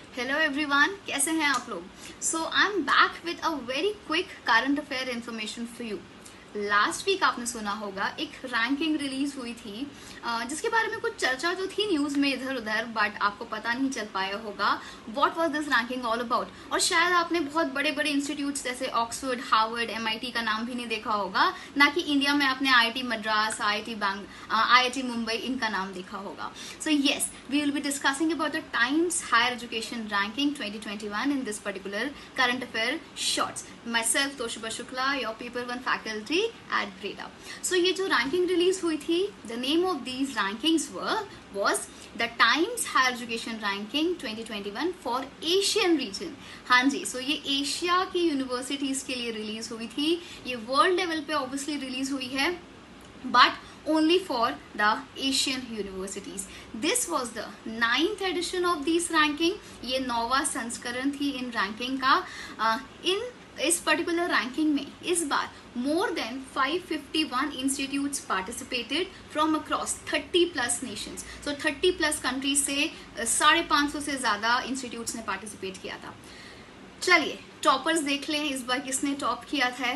Hello everyone, कैसे हैं आप लोग? So I am back with a very quick current affair information for you. Last week आपने सुना होगा एक रैंकिंग रिलीज हुई थी जिसके बारे में कुछ चर्चा जो थी न्यूज में इधर उधर, बट आपको पता नहीं चल पाया होगा what was this ranking all about. और शायद आपने बहुत बड़े बड़े इंस्टीट्यूट्स जैसे ऑक्सफोर्ड, हार्वर्ड, MIT का नाम भी नहीं देखा होगा, ना कि इंडिया में आपने IIT मद्रास, IIT मुंबई इनका नाम देखा होगा। So yes, we will be discussing about the Times Higher Education ranking 2021 in this particular current affair shorts. myself Toshiba Shukla, your paper 1 faculty at Grade Up. So ये जो ranking release हुई थी, the name of these rankings was the Times Higher Education Ranking 2021 for Asian region. हाँ जी, so ये Asia की universities के लिए रिलीज हुई थी। ये वर्ल्ड लेवल पे ऑब्वियसली रिलीज हुई है, but only for the Asian universities. This was the 9th edition of this ranking. ये 9वां संस्करण थी इन रैंकिंग का। इस पर्टिकुलर रैंकिंग में इस बार more than 551 institutes participated from across 30+ nations. So 30+ countries से 550 से ज्यादा इंस्टीट्यूट्स ने पार्टिसिपेट किया था। चलिए टॉपर्स देख लें इस बार किसने टॉप किया था।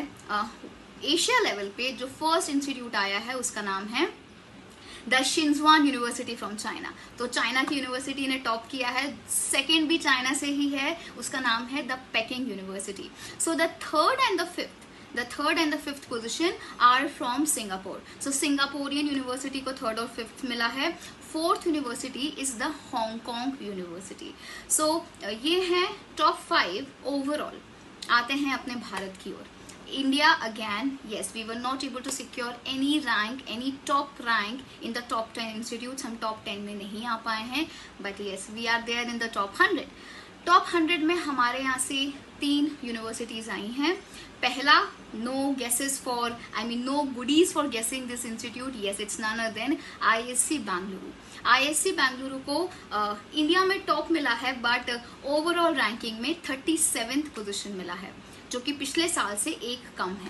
एशिया लेवल पे जो फर्स्ट इंस्टीट्यूट आया है उसका नाम है the Tsinghua university from China. तो चाइना की यूनिवर्सिटी ने टॉप किया है। सेकेंड भी चाइना से ही है, उसका नाम है the Peking University. So the third and the fifth position are from Singapore. So Singaporean university को थर्ड और फिफ्थ मिला है। Fourth university is the Hong Kong University. So ये है टॉप 5 ओवरऑल। आते हैं अपने भारत की ओर। India again, yes, we were not able to secure any rank, any top rank in the top 10 institutes. हम top 10 में नहीं आ पाए हैं, but yes, we are there in the top 100. Top 100 में हमारे यहाँ से 3 यूनिवर्सिटीज आई हैं। पहला, no goodies for guessing this institute. Yes, it's none other than ISC Bengaluru. ISC Bengaluru को इंडिया में टॉप मिला है, बट ओवरऑल रैंकिंग में 37th पोजिशन मिला है, जो कि पिछले साल से एक कम है।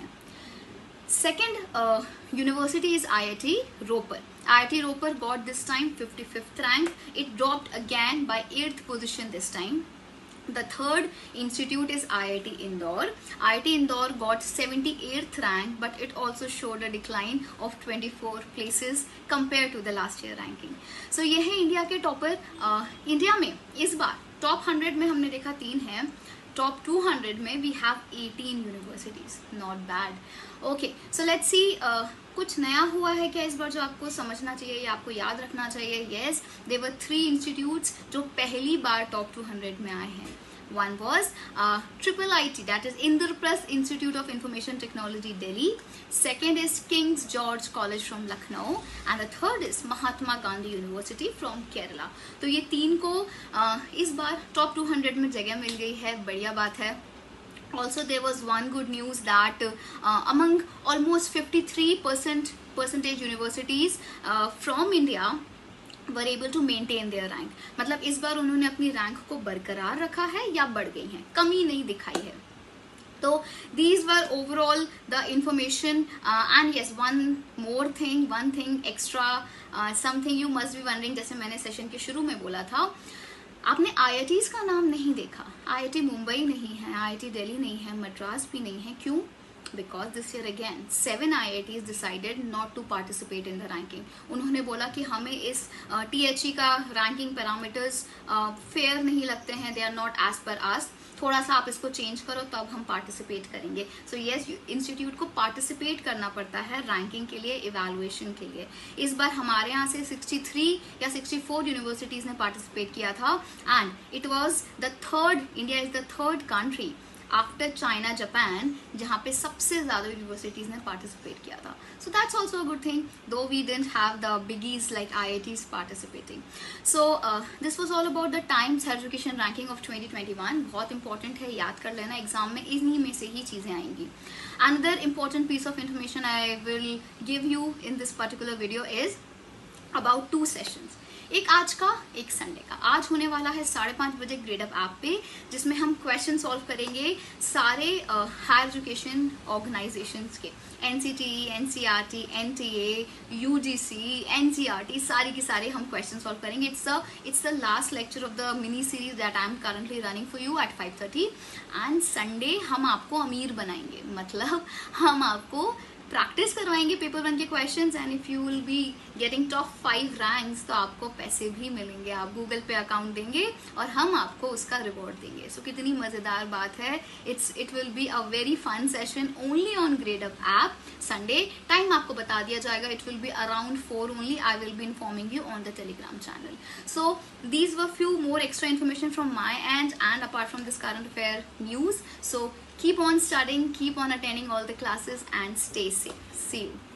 Second university is IIT Ropar. IIT Ropar got this time 55th rank. It dropped again by 8th position this time. The third institute is IIT Indore. IIT Indore got 78th rank, but it also showed a decline of 24 places compared to the last year ranking. So ये है India के topper. India में इस बार top 100 में हमने देखा 3 हैं। Top 200 में we have 18 universities. Not bad. Okay, so let's see कुछ नया हुआ है क्या इस बार जो आपको समझना चाहिए या आपको याद रखना चाहिए। येस, देयर वर 3 इंस्टीट्यूट्स जो पहली बार टॉप 200 में आए हैं। One was IIIT, that is Indraprasth Institute of Information Technology, Delhi. Second is King's George College from Lucknow, and the third is Mahatma Gandhi University from Kerala. तो ये 3 को इस बार top 200 में जगह मिल गई है, बढ़िया बात है। Also, there was one good news that among almost 53% universities from India were able to maintain their rank. मतलब इस बार उन्होंने अपनी रैंक को बरकरार रखा है या बढ़ गई है, कमी नहीं दिखाई है। तो these were overall the information, and yes, one thing extra, something you must be wondering, जैसे मैंने सेशन के शुरू में बोला था, आपने IITs का नाम नहीं देखा। IIT मुंबई नहीं है, IIT दिल्ली नहीं है, मद्रास भी नहीं है। क्यों? Because this year again 7 IITs decided not to participate in the ranking. उन्होंने बोला कि हमें इस THE का रैंकिंग पैरामीटर्स फेयर नहीं लगते हैं, they are not as per us. थोड़ा सा आप इसको चेंज करो तब हम पार्टिसिपेट करेंगे। सो यस, इंस्टीट्यूट को पार्टिसिपेट करना पड़ता है रैंकिंग के लिए, इवैल्यूएशन के लिए। इस बार हमारे यहाँ से 63 या 64 यूनिवर्सिटीज ने पार्टिसिपेट किया था, and it was the third, India is the third country after China, Japan, जहाँ पे सबसे ज्यादा यूनिवर्सिटीज ने पार्टिसिपेट किया था। So that's also a good thing, though we didn't have the biggies like IITs participating. So this was all about the Times Higher Education ranking of 2021। बहुत important है, याद कर लेना, एग्जाम में इन्हीं में से ही चीजें आएंगी। Another important piece of information I will give you in this particular video is about 2 sessions. एक आज का, एक संडे का। आज होने वाला है 5:30 बजे ग्रेड अप ऐप पे, जिसमें हम क्वेश्चन सॉल्व करेंगे सारे हायर एजुकेशन ऑर्गेनाइजेशंस के, NCTE, NCERT, NTA, UGC, NCERT, सारी की सारे हम क्वेश्चन सॉल्व करेंगे। It's the last lecture of the mini series that I am currently running for you at 5:30। And Sunday हम आपको अमीर बनाएंगे, मतलब हम आपको प्रैक्टिस करवाएंगे पेपर 1 के questions, and if you will be getting top 5 ranks तो आपको पैसे भी मिलेंगे। आप गूगल पे अकाउंट देंगे और हम आपको उसका रिवॉर्ड देंगे। सो कितनी मजेदार बात है। It will be a very fun session only on Gradeup app. Sunday time आपको बता दिया जाएगा, it will be around 4 only. I will be informing you on the Telegram channel. So these were few more extra information from my and apart from this current affair news. So keep on studying, keep on attending all the classes and stay safe. See you.